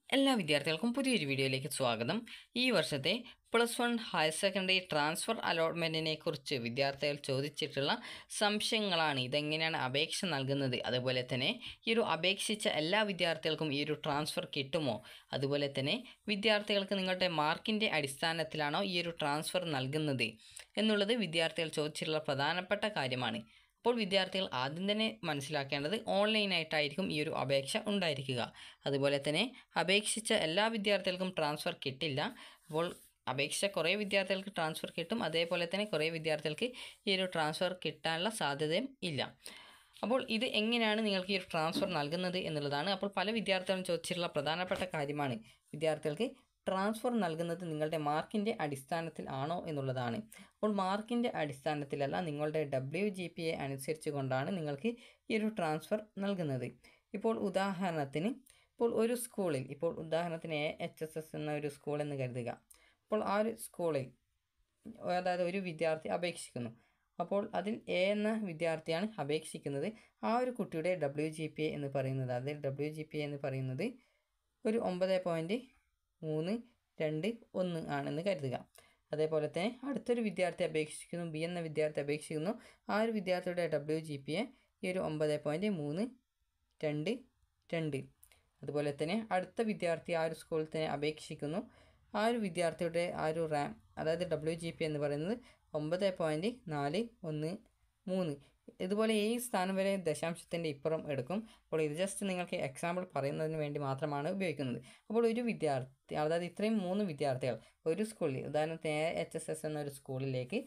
എല്ലാ വിദ്യാർത്ഥികൾക്കും പുതിയൊരു വീഡിയോയിലേക്ക് സ്വാഗതം. ഈ വർഷത്തെ +1 ഹയർ സെക്കൻഡറി ട്രാൻസ്ഫർ അലോട്ട്മെൻറ്റിനെ കുറിച്ച് വിദ്യാർത്ഥികൾ ചോദിച്ചിട്ടുള്ള സംശയങ്ങളാണ്. ഇതെങ്ങനെയാണ് അപേക്ഷ നൽകുന്നത്, അതുപോലെ തന്നെ ഈ ഒരു അപേക്ഷിച്ച എല്ലാ വിദ്യാർത്ഥികൾക്കും ഈ ഒരു ട്രാൻസ്ഫർ കിട്ടുമോ, അതുപോലെ തന്നെ വിദ്യാർത്ഥികൾക്ക് നിങ്ങളുടെ മാർക്കിൻ്റെ അടിസ്ഥാനത്തിലാണോ ഈ ഒരു ട്രാൻസ്ഫർ നൽകുന്നത് എന്നുള്ളത് വിദ്യാർത്ഥികൾ ചോദിച്ചിട്ടുള്ള പ്രധാനപ്പെട്ട കാര്യമാണ്. അപ്പോൾ വിദ്യാർത്ഥികൾ ആദ്യം തന്നെ മനസ്സിലാക്കേണ്ടത് ഓൺലൈനായിട്ടായിരിക്കും ഈ ഒരു അപേക്ഷ ഉണ്ടായിരിക്കുക. അതുപോലെ തന്നെ അപേക്ഷിച്ച എല്ലാ വിദ്യാർത്ഥികൾക്കും ട്രാൻസ്ഫർ കിട്ടില്ല. അപ്പോൾ അപേക്ഷിച്ച കുറേ വിദ്യാർത്ഥികൾക്ക് ട്രാൻസ്ഫർ കിട്ടും, അതേപോലെ തന്നെ കുറേ വിദ്യാർത്ഥികൾക്ക് ഈ ഒരു ട്രാൻസ്ഫർ കിട്ടാനുള്ള സാധ്യതയും ഇല്ല. അപ്പോൾ ഇത് എങ്ങനെയാണ് നിങ്ങൾക്ക് ഈ ഒരു ട്രാൻസ്ഫർ നൽകുന്നത് എന്നുള്ളതാണ്. അപ്പോൾ പല വിദ്യാർത്ഥികളും ചോദിച്ചിട്ടുള്ള പ്രധാനപ്പെട്ട കാര്യമാണ് വിദ്യാർത്ഥികൾക്ക് ട്രാൻസ്ഫർ നൽകുന്നത് നിങ്ങളുടെ മാർക്കിൻ്റെ അടിസ്ഥാനത്തിൽ ആണോ എന്നുള്ളതാണ്. അപ്പോൾ മാർക്കിൻ്റെ അടിസ്ഥാനത്തിലല്ല, നിങ്ങളുടെ WGPA അനുസരിച്ച് കൊണ്ടാണ് നിങ്ങൾക്ക് ഈ ഒരു ട്രാൻസ്ഫർ നൽകുന്നത്. ഇപ്പോൾ ഉദാഹരണത്തിന് ഒരു സ്കൂളിൽ, ഉദാഹരണത്തിന് AHSS എന്ന ഒരു സ്കൂൾ എന്ന് കരുതുക. അപ്പോൾ ആ ഒരു സ്കൂളിൽ അതായത് ഒരു വിദ്യാർത്ഥി അപേക്ഷിക്കുന്നു. അപ്പോൾ അതിൽ A എന്ന വിദ്യാർത്ഥിയാണ് അപേക്ഷിക്കുന്നത്. ആ ഒരു കുട്ടിയുടെ WGPA എന്ന് പറയുന്നത്, അതായത് WGPA എന്ന് പറയുന്നത് ഒരു 9.321 ആണെന്ന് കരുതുക. അതേപോലെ തന്നെ അടുത്തൊരു വിദ്യാർത്ഥി അപേക്ഷിക്കുന്നു, B എന്ന വിദ്യാർത്ഥി അപേക്ഷിക്കുന്നു. ആ ഒരു വിദ്യാർത്ഥിയുടെ WGPA ഈ ഒരു 9.322. അതുപോലെ തന്നെ അടുത്ത വിദ്യാർത്ഥി ആ ഒരു സ്കൂളിൽ തന്നെ അപേക്ഷിക്കുന്നു. ആ ഒരു വിദ്യാർത്ഥിയുടെ ആ ഒരു റാങ്ക്, അതായത് WGPA എന്ന് പറയുന്നത് 9.413. ഇതുപോലെ ഈ സ്ഥാനം വരെ ദശാംശത്തിൻ്റെ ഇപ്പുറം എടുക്കും. അപ്പോൾ ഇത് ജസ്റ്റ് നിങ്ങൾക്ക് എക്സാമ്പിൾ പറയുന്നതിന് വേണ്ടി മാത്രമാണ് ഉപയോഗിക്കുന്നത്. അപ്പോൾ ഒരു വിദ്യാർത്ഥി, അതായത് ഇത്രയും 3 വിദ്യാർത്ഥികൾ ഒരു സ്കൂളിൽ, ഉദാഹരണത്തിന് AHSS എന്നൊരു സ്കൂളിലേക്ക്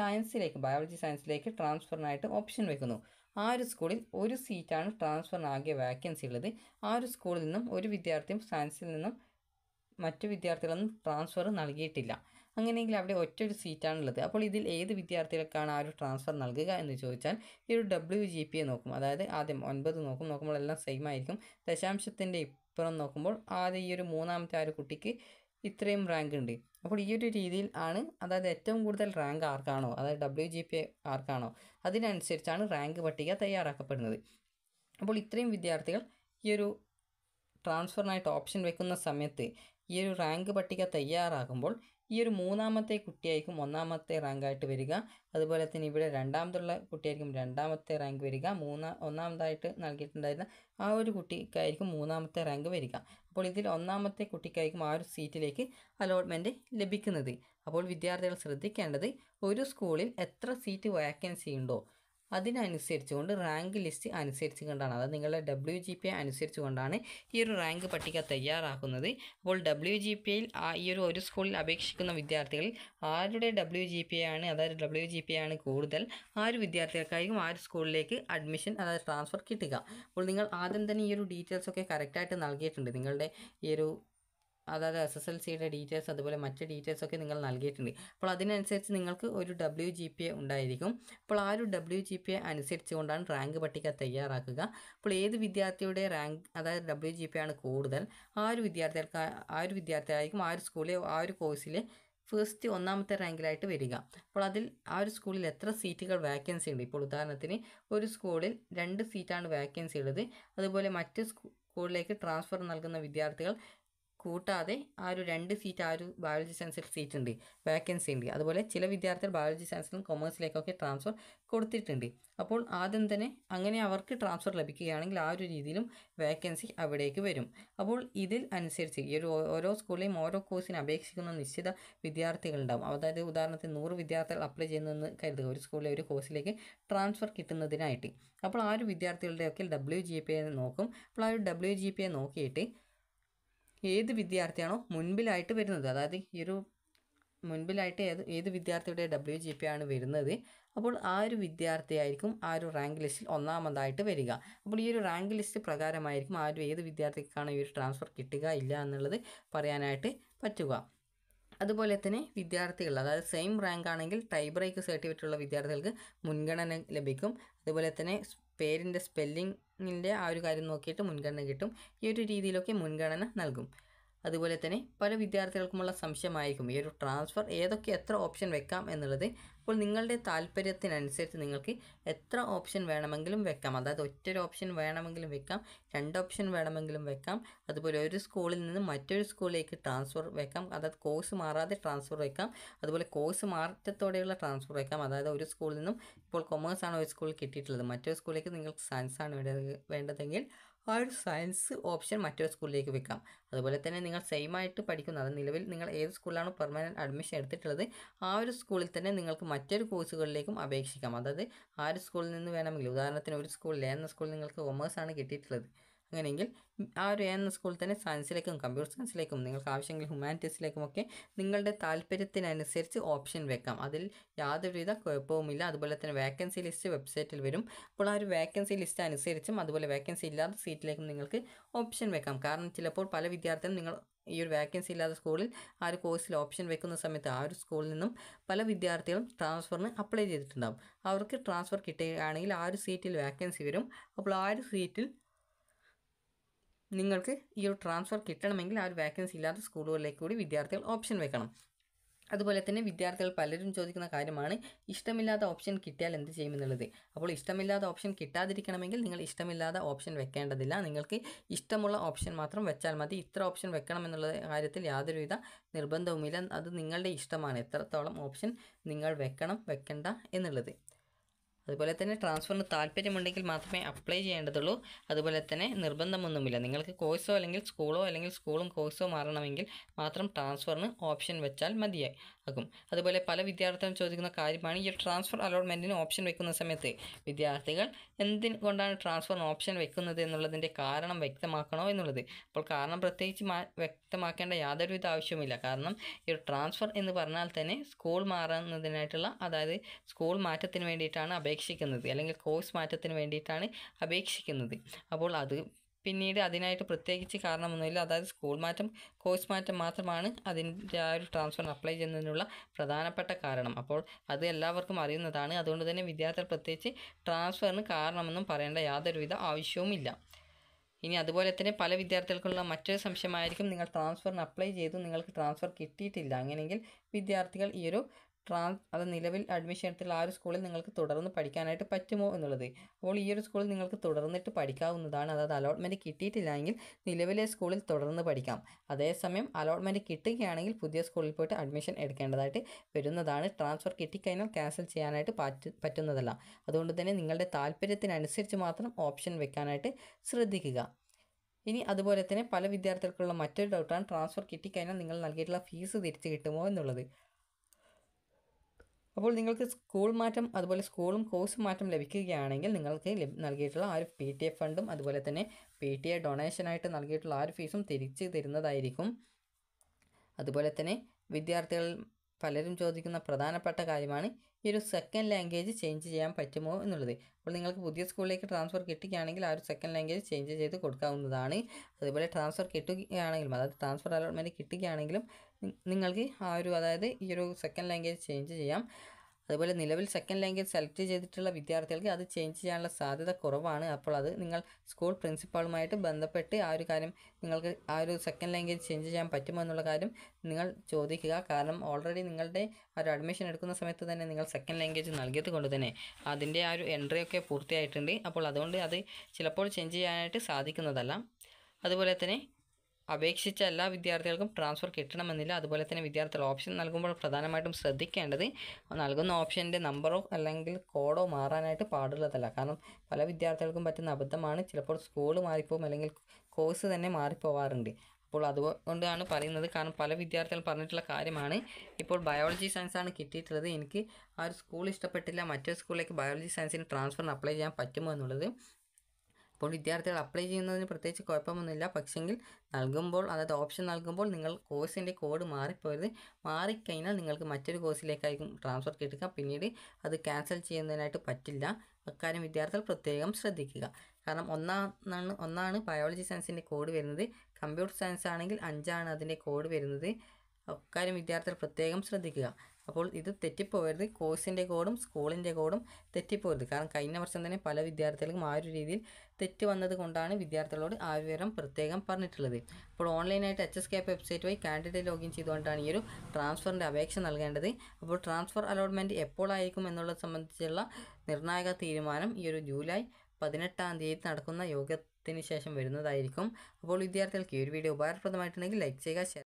ബയോളജി സയൻസിലേക്ക് ട്രാൻസ്ഫറിനായിട്ട് ഓപ്ഷൻ വെക്കുന്നു. ആ ഒരു സ്കൂളിൽ ഒരു സീറ്റാണ് ട്രാൻസ്ഫറിനാകെ വാക്കൻസി ഉള്ളത്. ആ ഒരു സ്കൂളിൽ നിന്നും ഒരു വിദ്യാർത്ഥിയും സയൻസിൽ നിന്നും മറ്റു വിദ്യാർത്ഥികളൊന്നും ട്രാൻസ്ഫർ നൽകിയിട്ടില്ല. അങ്ങനെയെങ്കിൽ അവിടെ ഒറ്റൊരു സീറ്റാണുള്ളത്. അപ്പോൾ ഇതിൽ ഏത് വിദ്യാർത്ഥികൾക്കാണ് ആ ഒരു ട്രാൻസ്ഫർ നൽകുക എന്ന് ചോദിച്ചാൽ ഈ ഒരു WGPA നോക്കും. അതായത് ആദ്യം 9 നോക്കുമ്പോൾ എല്ലാം സെയിം ആയിരിക്കും. ദശാംശത്തിൻ്റെ ഇപ്പുറം നോക്കുമ്പോൾ ആദ്യം ഈ ഒരു മൂന്നാമത്തെ ആ ഒരു കുട്ടിക്ക് ഇത്രയും റാങ്ക് ഉണ്ട്. അപ്പോൾ ഈ ഒരു രീതിയിൽ ആണ്, അതായത് ഏറ്റവും കൂടുതൽ റാങ്ക് ആർക്കാണോ, അതായത് WGPA ആർക്കാണോ അതിനനുസരിച്ചാണ് റാങ്ക് പട്ടിക തയ്യാറാക്കപ്പെടുന്നത്. അപ്പോൾ ഇത്രയും വിദ്യാർത്ഥികൾ ഈ ഒരു ട്രാൻസ്ഫറിനായിട്ട് ഓപ്ഷൻ വെക്കുന്ന സമയത്ത് ഈ ഒരു റാങ്ക് പട്ടിക തയ്യാറാക്കുമ്പോൾ ഈ ഒരു മൂന്നാമത്തെ കുട്ടിയായിരിക്കും ഒന്നാമത്തെ റാങ്കായിട്ട് വരിക. അതുപോലെ തന്നെ ഇവിടെ രണ്ടാമതുള്ള കുട്ടിയായിരിക്കും രണ്ടാമത്തെ റാങ്ക് വരിക. ഒന്നാമതായിട്ട് നൽകിയിട്ടുണ്ടായിരുന്ന ആ ഒരു കുട്ടിക്കായിരിക്കും മൂന്നാമത്തെ റാങ്ക് വരിക. അപ്പോൾ ഇതിൽ ഒന്നാമത്തെ കുട്ടിക്കായിരിക്കും ആ ഒരു സീറ്റിലേക്ക് അലോട്ട്മെൻറ്റ് ലഭിക്കുന്നത്. അപ്പോൾ വിദ്യാർത്ഥികൾ ശ്രദ്ധിക്കേണ്ടത്, ഒരു സ്കൂളിൽ എത്ര സീറ്റ് വാക്കൻസി ഉണ്ടോ അതിനനുസരിച്ച് കൊണ്ട് റാങ്ക് ലിസ്റ്റ് അനുസരിച്ച് കൊണ്ടാണ്, അതായത് നിങ്ങളുടെ WGPA അനുസരിച്ച് കൊണ്ടാണ് ഈ ഒരു റാങ്ക് പട്ടിക തയ്യാറാക്കുന്നത്. അപ്പോൾ WGPAയിൽ ഈ ഒരു സ്കൂളിൽ അപേക്ഷിക്കുന്ന വിദ്യാർത്ഥികളിൽ ആരുടെ WGPA ആണ്, അതായത് WGPA ആണ് കൂടുതൽ, ആ ഒരു വിദ്യാർത്ഥികൾക്കായിരിക്കും ആ ഒരു സ്കൂളിലേക്ക് അഡ്മിഷൻ, അതായത് ട്രാൻസ്ഫർ കിട്ടുക. അപ്പോൾ നിങ്ങൾ ആദ്യം തന്നെ ഈ ഒരു ഡീറ്റെയിൽസൊക്കെ കറക്റ്റായിട്ട് നൽകിയിട്ടുണ്ട്. നിങ്ങളുടെ ഈ ഒരു അതായത് SSLCയുടെ ഡീറ്റെയിൽസ്, അതുപോലെ മറ്റ് ഡീറ്റെയിൽസൊക്കെ നിങ്ങൾ നൽകിയിട്ടുണ്ട്. അപ്പോൾ അതിനനുസരിച്ച് നിങ്ങൾക്ക് ഒരു WGPA ഉണ്ടായിരിക്കും. അപ്പോൾ ആ ഒരു WGPA അനുസരിച്ച് കൊണ്ടാണ് റാങ്ക് പട്ടിക തയ്യാറാക്കുക. അപ്പോൾ ഏത് വിദ്യാർത്ഥിയുടെ റാങ്ക്, അതായത് WGPA ആണ് കൂടുതൽ, ആ ഒരു വിദ്യാർത്ഥിയായിരിക്കും ആ ഒരു സ്കൂളിലെ ആ ഒരു കോഴ്സിലെ ഒന്നാമത്തെ റാങ്കിലായിട്ട് വരിക. അപ്പോൾ അതിൽ ആ ഒരു സ്കൂളിൽ എത്ര സീറ്റുകൾ വാക്കൻസി ഉണ്ട്. ഇപ്പോൾ ഉദാഹരണത്തിന് ഒരു സ്കൂളിൽ 2 സീറ്റാണ് വാക്കൻസി ഉള്ളത്. അതുപോലെ മറ്റ് സ്കൂളിലേക്ക് ട്രാൻസ്ഫർ നൽകുന്ന വിദ്യാർത്ഥികൾ കൂട്ടാതെ ആ ഒരു 2 സീറ്റ് ആ ഒരു ബയോളജി സയൻസിൽ സീറ്റ് ഉണ്ട്, വാക്കൻസി ഉണ്ട്. അതുപോലെ ചില വിദ്യാർത്ഥികൾ ബയോളജി സയൻസിലും കൊമേഴ്സിലേക്കൊക്കെ ട്രാൻസ്ഫർ കൊടുത്തിട്ടുണ്ട്. അപ്പോൾ ആദ്യം തന്നെ അങ്ങനെ അവർക്ക് ട്രാൻസ്ഫർ ലഭിക്കുകയാണെങ്കിൽ ആ ഒരു രീതിയിലും വാക്കൻസി അവിടേക്ക് വരും. അപ്പോൾ ഇതിൽ അനുസരിച്ച് ഈ ഒരു ഓരോ സ്കൂളിലെയും ഓരോ കോഴ്സിന് അപേക്ഷിക്കുന്ന നിശ്ചിത വിദ്യാർത്ഥികളുണ്ടാവും. അതായത് ഉദാഹരണത്തിന് 100 വിദ്യാർത്ഥികൾ അപ്ലൈ ചെയ്യുന്നതെന്ന് കരുതുക, ഒരു സ്കൂളിലെ ഒരു കോഴ്സിലേക്ക് ട്രാൻസ്ഫർ കിട്ടുന്നതിനായിട്ട്. അപ്പോൾ ആ ഒരു വിദ്യാർത്ഥികളുടെയൊക്കെ WGPA നോക്കും. അപ്പോൾ ആ ഒരു WGPA നോക്കിയിട്ട് ഏത് വിദ്യാർത്ഥിയാണോ മുൻപിലായിട്ട് വരുന്നത്, അതായത് ഈ ഒരു മുൻപിലായിട്ട് ഏത് വിദ്യാർത്ഥിയുടെ WGPA ആണ് വരുന്നത്, അപ്പോൾ ആ ഒരു വിദ്യാർത്ഥിയായിരിക്കും ആ ഒരു റാങ്ക് ലിസ്റ്റിൽ ഒന്നാമതായിട്ട് വരിക. അപ്പോൾ ഈ ഒരു റാങ്ക് ലിസ്റ്റ് പ്രകാരമായിരിക്കും ആ ഒരു ഏത് വിദ്യാർത്ഥിക്കാണ് ഈ ഒരു ട്രാൻസ്ഫർ കിട്ടുക ഇല്ല എന്നുള്ളത് പറയാനായിട്ട് പറ്റുക. അതുപോലെ തന്നെ വിദ്യാർത്ഥികൾ, അതായത് സെയിം റാങ്ക് ആണെങ്കിൽ ടൈ ബ്രേക്ക് സർട്ടിഫിക്കറ്റ് ഉള്ള വിദ്യാർത്ഥികൾക്ക് മുൻഗണന ലഭിക്കും. അതുപോലെ തന്നെ പേരിൻ്റെ സ്പെല്ലിങ്ങിൻ്റെ ആ ഒരു കാര്യം നോക്കിയിട്ട് മുൻഗണന കിട്ടും. ഈ ഒരു രീതിയിലൊക്കെ മുൻഗണന നൽകും. അതുപോലെ തന്നെ പല വിദ്യാർത്ഥികൾക്കുമുള്ള സംശയമായിരിക്കും ഈ ഒരു ട്രാൻസ്ഫർ എത്ര ഓപ്ഷൻ വെക്കാം എന്നുള്ളത്. അപ്പോൾ നിങ്ങളുടെ താല്പര്യത്തിനനുസരിച്ച് നിങ്ങൾക്ക് എത്ര ഓപ്ഷൻ വേണമെങ്കിലും വെക്കാം. അതായത് ഒറ്റൊരു ഓപ്ഷൻ വേണമെങ്കിലും വെക്കാം, 2 ഓപ്ഷൻ വേണമെങ്കിലും വെക്കാം. അതുപോലെ ഒരു സ്കൂളിൽ നിന്ന് മറ്റൊരു സ്കൂളിലേക്ക് ട്രാൻസ്ഫർ വെക്കാം, അതായത് കോഴ്സ് മാറാതെ ട്രാൻസ്ഫർ വെക്കാം. അതുപോലെ കോഴ്സ് മാറ്റത്തോടെയുള്ള ട്രാൻസ്ഫർ വെക്കാം. അതായത് ഒരു സ്കൂളിൽ നിന്നും ഇപ്പോൾ കൊമേഴ്സ് ആണ് ഒരു സ്കൂളിൽ കിട്ടിയിട്ടുള്ളത്, മറ്റൊരു സ്കൂളിലേക്ക് നിങ്ങൾക്ക് സയൻസ് ആണ് വേണ്ടതെങ്കിൽ ആ ഒരു സയൻസ് ഓപ്ഷൻ മറ്റൊരു സ്കൂളിലേക്ക് വെക്കാം. അതുപോലെ തന്നെ നിങ്ങൾ സെയിം ആയിട്ട് പഠിക്കുന്ന, അത് നിലവിൽ നിങ്ങൾ ഏത് സ്കൂളിലാണ് പെർമനൻറ്റ് അഡ്മിഷൻ എടുത്തിട്ടുള്ളത് ആ ഒരു സ്കൂളിൽ തന്നെ നിങ്ങൾക്ക് മറ്റൊരു കോഴ്സുകളിലേക്കും അപേക്ഷിക്കാം. അതായത് ആ ഒരു സ്കൂളിൽ നിന്ന് വേണമെങ്കിൽ, ഉദാഹരണത്തിന് ഒരു സ്കൂളിൽ എന്ന സ്കൂളിൽ നിങ്ങൾക്ക് കൊമേഴ്സ് ആണ് കിട്ടിയിട്ടുള്ളത്, അങ്ങനെയെങ്കിൽ ആ ഒരു എന്ന സ്കൂളിൽ തന്നെ സയൻസിലേക്കും കമ്പ്യൂട്ടർ സയൻസിലേക്കും നിങ്ങൾക്ക് ആവശ്യമെങ്കിൽ ഹ്യൂമാനിറ്റീസിലേക്കുമൊക്കെ നിങ്ങളുടെ താല്പര്യത്തിനനുസരിച്ച് ഓപ്ഷൻ വെക്കാം. അതിൽ യാതൊരുവിധ കുഴപ്പവുമില്ല. അതുപോലെ തന്നെ വേക്കൻസി ലിസ്റ്റ് വെബ്സൈറ്റിൽ വരും. അപ്പോൾ ആ ഒരു വേക്കൻസി ലിസ്റ്റ് അനുസരിച്ചും അതുപോലെ വേക്കൻസി ഇല്ലാത്ത സീറ്റിലേക്കും നിങ്ങൾക്ക് ഓപ്ഷൻ വെക്കാം. കാരണം ചിലപ്പോൾ പല വിദ്യാർത്ഥികളും നിങ്ങൾ ഈ ഒരു വേക്കൻസി ഇല്ലാത്ത സ്കൂളിൽ ആ ഒരു കോഴ്സിൽ ഓപ്ഷൻ വെക്കുന്ന സമയത്ത് ആ ഒരു സ്കൂളിൽ നിന്നും പല വിദ്യാർത്ഥികളും ട്രാൻസ്ഫറിന് അപ്ലൈ ചെയ്തിട്ടുണ്ടാകും. അവർക്ക് ട്രാൻസ്ഫർ കിട്ടുകയാണെങ്കിൽ ആ ഒരു സീറ്റിൽ വേക്കൻസി വരും. അപ്പോൾ ആ ഒരു സീറ്റിൽ നിങ്ങൾക്ക് ഈ ഒരു ട്രാൻസ്ഫർ കിട്ടണമെങ്കിൽ ആ ഒരു വേക്കൻസി ഇല്ലാത്ത സ്കൂളുകളിലേക്ക് കൂടി വിദ്യാർത്ഥികൾ ഓപ്ഷൻ വെക്കണം. അതുപോലെ തന്നെ വിദ്യാർത്ഥികൾ പലരും ചോദിക്കുന്ന കാര്യമാണ് ഇഷ്ടമില്ലാത്ത ഓപ്ഷൻ കിട്ടിയാൽ എന്ത് ചെയ്യുമെന്നുള്ളത്. അപ്പോൾ ഇഷ്ടമില്ലാത്ത ഓപ്ഷൻ കിട്ടാതിരിക്കണമെങ്കിൽ നിങ്ങൾ ഇഷ്ടമില്ലാത്ത ഓപ്ഷൻ വെക്കേണ്ടതില്ല. നിങ്ങൾക്ക് ഇഷ്ടമുള്ള ഓപ്ഷൻ മാത്രം വെച്ചാൽ മതി. ഇത്ര ഓപ്ഷൻ വെക്കണം എന്നുള്ള കാര്യത്തിൽ യാതൊരുവിധ നിർബന്ധവുമില്ല. അത് നിങ്ങളുടെ ഇഷ്ടമാണ്, എത്രത്തോളം ഓപ്ഷൻ നിങ്ങൾ വെക്കണം വെക്കണ്ട എന്നുള്ളത്. അതുപോലെ തന്നെ ട്രാൻസ്ഫറിന് താല്പര്യമുണ്ടെങ്കിൽ മാത്രമേ അപ്ലൈ ചെയ്യേണ്ടതുള്ളൂ. അതുപോലെ തന്നെ നിർബന്ധമൊന്നുമില്ല. നിങ്ങൾക്ക് കോഴ്സോ അല്ലെങ്കിൽ സ്കൂളോ അല്ലെങ്കിൽ സ്കൂളും കോഴ്സോ മാറണമെങ്കിൽ മാത്രം ട്രാൻസ്ഫറിന് ഓപ്ഷൻ വെച്ചാൽ മതിയാകും. അതുപോലെ പല വിദ്യാർത്ഥികളും ചോദിക്കുന്ന കാര്യമാണ് ഈ ട്രാൻസ്ഫർ അലോട്ട്മെൻറ്റിന് ഓപ്ഷൻ വെക്കുന്ന സമയത്ത് വിദ്യാർത്ഥികൾ എന്തുകൊണ്ടാണ് ട്രാൻസ്ഫറിന് ഓപ്ഷൻ വെക്കുന്നത് എന്നുള്ളതിൻ്റെ കാരണം വ്യക്തമാക്കണോ എന്നുള്ളത്. അപ്പോൾ കാരണം പ്രത്യേകിച്ച് വ്യക്തമാക്കേണ്ട യാതൊരുവിധ ആവശ്യവുമില്ല. കാരണം ഈ ട്രാൻസ്ഫർ എന്ന് പറഞ്ഞാൽ തന്നെ സ്കൂൾ മാറുന്നതിനായിട്ടുള്ള, അതായത് സ്കൂൾ മാറ്റത്തിന് വേണ്ടിയിട്ടാണ് അപേക്ഷിക്കുന്നത്, അല്ലെങ്കിൽ കോഴ്സ് മാറ്റത്തിന് വേണ്ടിയിട്ടാണ് അപേക്ഷിക്കുന്നത്. അപ്പോൾ അത് പിന്നീട് അതിനായിട്ട് പ്രത്യേകിച്ച് കാരണമൊന്നുമില്ല. അതായത് സ്കൂൾ മാറ്റം കോഴ്സ് മാറ്റം മാത്രമാണ് അതിൻ്റെ ആ ഒരു ട്രാൻസ്ഫറിന് അപ്ലൈ ചെയ്യുന്നതിനുള്ള പ്രധാനപ്പെട്ട കാരണം. അപ്പോൾ അത് എല്ലാവർക്കും അറിയുന്നതാണ്. അതുകൊണ്ട് തന്നെ വിദ്യാർത്ഥികൾ പ്രത്യേകിച്ച് ട്രാൻസ്ഫറിന് കാരണമൊന്നും പറയേണ്ട യാതൊരുവിധ ആവശ്യവുമില്ല. ഇനി അതുപോലെ തന്നെ പല വിദ്യാർത്ഥികൾക്കുള്ള മറ്റൊരു സംശയമായിരിക്കും നിങ്ങൾ ട്രാൻസ്ഫറിന് അപ്ലൈ ചെയ്തു നിങ്ങൾക്ക് ട്രാൻസ്ഫർ കിട്ടിയിട്ടില്ല, അങ്ങനെയെങ്കിൽ വിദ്യാർത്ഥികൾ ഈ ഒരു അത് നിലവിൽ അഡ്മിഷൻ എടുത്തുള്ള ആ ഒരു സ്കൂളിൽ നിങ്ങൾക്ക് തുടർന്ന് പഠിക്കാനായിട്ട് പറ്റുമോ എന്നുള്ളത്. അപ്പോൾ ഈ ഒരു സ്കൂളിൽ നിങ്ങൾക്ക് തുടർന്നിട്ട് പഠിക്കാവുന്നതാണ്. അതായത് അലോട്ട്മെൻറ്റ് കിട്ടിയിട്ടില്ല എങ്കിൽ നിലവിലെ സ്കൂളിൽ തുടർന്ന് പഠിക്കാം. അതേസമയം അലോട്ട്മെൻറ്റ് കിട്ടുകയാണെങ്കിൽ പുതിയ സ്കൂളിൽ പോയിട്ട് അഡ്മിഷൻ എടുക്കേണ്ടതായിട്ട് വരുന്നതാണ്. ട്രാൻസ്ഫർ കിട്ടിക്കഴിഞ്ഞാൽ ക്യാൻസൽ ചെയ്യാനായിട്ട് പറ്റുന്നതല്ല. അതുകൊണ്ട് തന്നെ നിങ്ങളുടെ താല്പര്യത്തിനനുസരിച്ച് മാത്രം ഓപ്ഷൻ വെക്കാനായിട്ട് ശ്രദ്ധിക്കുക. ഇനി അതുപോലെ തന്നെ പല വിദ്യാർത്ഥികൾക്കുള്ള മറ്റൊരു ഡൗട്ടാണ് ട്രാൻസ്ഫർ കിട്ടിക്കഴിഞ്ഞാൽ നിങ്ങൾ നൽകിയിട്ടുള്ള ഫീസ് തിരിച്ച് കിട്ടുമോ എന്നുള്ളത്. അപ്പോൾ നിങ്ങൾക്ക് സ്കൂൾ മാറ്റം അതുപോലെ സ്കൂളും കോഴ്സും മാറ്റം ലഭിക്കുകയാണെങ്കിൽ നിങ്ങൾക്ക് നൽകിയിട്ടുള്ള ആ ഒരു PTA ഫണ്ടും അതുപോലെ തന്നെ PTA ഡൊണേഷനായിട്ട് നൽകിയിട്ടുള്ള ആ ഒരു ഫീസും തിരിച്ച് തരുന്നതായിരിക്കും. അതുപോലെ തന്നെ വിദ്യാർത്ഥികൾ പലരും ചോദിക്കുന്ന പ്രധാനപ്പെട്ട കാര്യമാണ് ഈ ഒരു സെക്കൻഡ് ലാംഗ്വേജ് ചേഞ്ച് ചെയ്യാൻ പറ്റുമോ എന്നുള്ളത്. അപ്പോൾ നിങ്ങൾക്ക് പുതിയ സ്കൂളിലേക്ക് ട്രാൻസ്ഫർ കിട്ടുകയാണെങ്കിൽ ആ ഒരു സെക്കൻഡ് ലാംഗ്വേജ് ചേഞ്ച് ചെയ്ത് കൊടുക്കാവുന്നതാണ്. അതുപോലെ ട്രാൻസ്ഫർ കിട്ടുകയാണെങ്കിലും, അതായത് ട്രാൻസ്ഫർ അലോട്ട്മെൻറ്റ് കിട്ടുകയാണെങ്കിലും നിങ്ങൾക്ക് ആ ഒരു, അതായത് ഈ ഒരു സെക്കൻഡ് ലാംഗ്വേജ് ചേഞ്ച് ചെയ്യാം. അതുപോലെ നിലവിൽ സെക്കൻഡ് ലാംഗ്വേജ് സെലക്ട് ചെയ്തിട്ടുള്ള വിദ്യാർത്ഥികൾക്ക് അത് ചേഞ്ച് ചെയ്യാനുള്ള സാധ്യത കുറവാണ്. അപ്പോൾ അത് നിങ്ങൾ സ്കൂൾ പ്രിൻസിപ്പാളുമായിട്ട് ബന്ധപ്പെട്ട് ആ ഒരു കാര്യം, നിങ്ങൾക്ക് ആ ഒരു സെക്കൻഡ് ലാംഗ്വേജ് ചേഞ്ച് ചെയ്യാൻ പറ്റുമോ എന്നുള്ള കാര്യം നിങ്ങൾ ചോദിക്കുക. കാരണം ഓൾറെഡി നിങ്ങളുടെ ആ ഒരു അഡ്മിഷൻ എടുക്കുന്ന സമയത്ത് തന്നെ നിങ്ങൾ സെക്കൻഡ് ലാംഗ്വേജ് നൽകിയത് കൊണ്ട് തന്നെ അതിൻ്റെ ആ ഒരു എൻട്രി ഒക്കെ പൂർത്തിയായിട്ടുണ്ട്. അപ്പോൾ അതുകൊണ്ട് അത് ചിലപ്പോൾ ചേഞ്ച് ചെയ്യാനായിട്ട് സാധിക്കുന്നതല്ല. അതുപോലെ തന്നെ അപേക്ഷിച്ച എല്ലാ വിദ്യാർത്ഥികൾക്കും ട്രാൻസ്ഫർ കിട്ടണമെന്നില്ല. അതുപോലെ തന്നെ വിദ്യാർത്ഥികൾ ഓപ്ഷൻ നൽകുമ്പോൾ പ്രധാനമായിട്ടും ശ്രദ്ധിക്കേണ്ടത് നൽകുന്ന ഓപ്ഷൻ്റെ നമ്പറോ അല്ലെങ്കിൽ കോഡോ മാറാനായിട്ട് പാടുള്ളതല്ല. കാരണം പല വിദ്യാർത്ഥികൾക്കും പറ്റുന്ന അബദ്ധമാണ്, ചിലപ്പോൾ സ്കൂൾ മാറിപ്പോവും അല്ലെങ്കിൽ കോഴ്സ് തന്നെ മാറിപ്പോവാറുണ്ട്. അപ്പോൾ അതുകൊണ്ടാണ് പറയുന്നത്. കാരണം പല വിദ്യാർത്ഥികൾ പറഞ്ഞിട്ടുള്ള കാര്യമാണ്, ഇപ്പോൾ ബയോളജി സയൻസ് ആണ് കിട്ടിയിട്ടുള്ളത്, എനിക്ക് ആ ഒരു സ്കൂൾ ഇഷ്ടപ്പെട്ടില്ല, മറ്റൊരു സ്കൂളിലേക്ക് ബയോളജി സയൻസിന് ട്രാൻസ്ഫറിന് അപ്ലൈ ചെയ്യാൻ പറ്റുമോ എന്നുള്ളത്. അപ്പോൾ വിദ്യാർത്ഥികൾ അപ്ലൈ ചെയ്യുന്നതിന് പ്രത്യേകിച്ച് കുഴപ്പമൊന്നുമില്ല. പക്ഷെങ്കിൽ നൽകുമ്പോൾ, അതായത് ഓപ്ഷൻ നൽകുമ്പോൾ നിങ്ങൾ കോഴ്സിൻ്റെ കോഡ് മാറിപ്പോയത്, മാറിക്കഴിഞ്ഞാൽ നിങ്ങൾക്ക് മറ്റൊരു കോഴ്സിലേക്കായിരിക്കും ട്രാൻസ്ഫർ കിട്ടുക. പിന്നീട് അത് ക്യാൻസൽ ചെയ്യുന്നതിനായിട്ട് പറ്റില്ല. അക്കാര്യം വിദ്യാർത്ഥികൾ പ്രത്യേകം ശ്രദ്ധിക്കുക. കാരണം ഒന്നാണ് ബയോളജി സയൻസിൻ്റെ കോഡ് വരുന്നത്, കമ്പ്യൂട്ടർ സയൻസ് ആണെങ്കിൽ 5 അതിൻ്റെ കോഡ് വരുന്നത്. അക്കാര്യം വിദ്യാർത്ഥികൾ പ്രത്യേകം ശ്രദ്ധിക്കുക. അപ്പോൾ ഇത് തെറ്റിപ്പോകരുത്, കോഴ്സിൻ്റെ കോഡും സ്കൂളിൻ്റെ കോഡും തെറ്റിപ്പോകരുത്. കാരണം കഴിഞ്ഞ വർഷം തന്നെ പല വിദ്യാർത്ഥികൾക്കും ആ ഒരു രീതിയിൽ തെറ്റ് വന്നത് കൊണ്ടാണ് വിദ്യാർത്ഥികളോട് ആ വിവരം പ്രത്യേകം പറഞ്ഞിട്ടുള്ളത്. അപ്പോൾ ഓൺലൈനായിട്ട് HSK വെബ്സൈറ്റ് വഴി കാൻഡിഡേറ്റ് ലോഗിൻ ചെയ്തുകൊണ്ടാണ് ഈ ഒരു ട്രാൻസ്ഫറിൻ്റെ അപേക്ഷ നൽകേണ്ടത്. അപ്പോൾ ട്രാൻസ്ഫർ അലോട്ട്മെൻറ്റ് എപ്പോഴായിരിക്കും എന്നുള്ളത് സംബന്ധിച്ചുള്ള നിർണായക തീരുമാനം ഈ ഒരു ജൂലൈ 18 നടക്കുന്ന യോഗത്തിന് ശേഷം വരുന്നതായിരിക്കും. അപ്പോൾ വിദ്യാർത്ഥികൾക്ക് ഈ ഒരു വീഡിയോ ഉപകാരപ്രദമായിട്ടുണ്ടെങ്കിൽ ലൈക്ക് ചെയ്യുക, ഷെയർ